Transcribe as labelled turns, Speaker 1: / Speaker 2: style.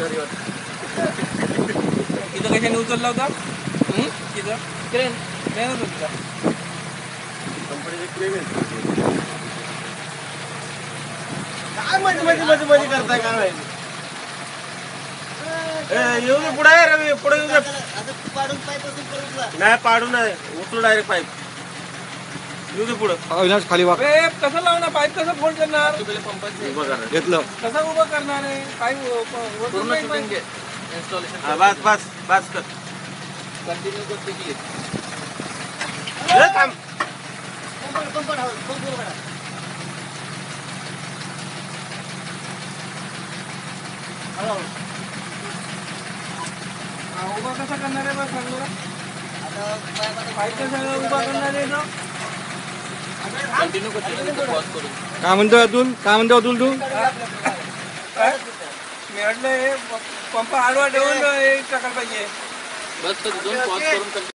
Speaker 1: तिथं कशाने उचलला होता? तिथं क्रेन क्रेनच होता. कंपनीचे क्रेन आहे. काय मध्ये करताय काय माहिती. येऊ दे पुढे रवी, पुढे येऊ दे. नाही पाडू नाही, उचलू डायरेक्ट पाईप. येऊ दे पुढे.
Speaker 2: अविनाश खाली वाक.
Speaker 1: कसं लावणार पाईप, कसं फोल्ड करणार?
Speaker 2: घेतलं
Speaker 1: कसं उभं करणार आहे पाईप?
Speaker 2: बस बस बस कर.
Speaker 1: कंटिन्यू करते की
Speaker 2: थांब.
Speaker 1: उभा कसा करणार आहे बस सांगू. पाईप कसा उभा करणार आहे ना? कंटिन्यू करते पॉज करून.
Speaker 2: काय म्हणतो अतुल, काय म्हणतो अतुल तू?
Speaker 1: मी म्हटलं हे पंप आडवा ठेवून टाकायला पाहिजे. बस दोन पॉज करून